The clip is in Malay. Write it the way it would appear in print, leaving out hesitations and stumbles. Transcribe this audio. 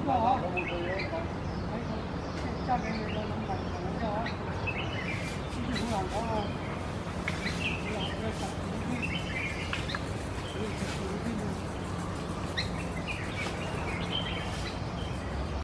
có một người đấy cho cái người đó nó cho không làm có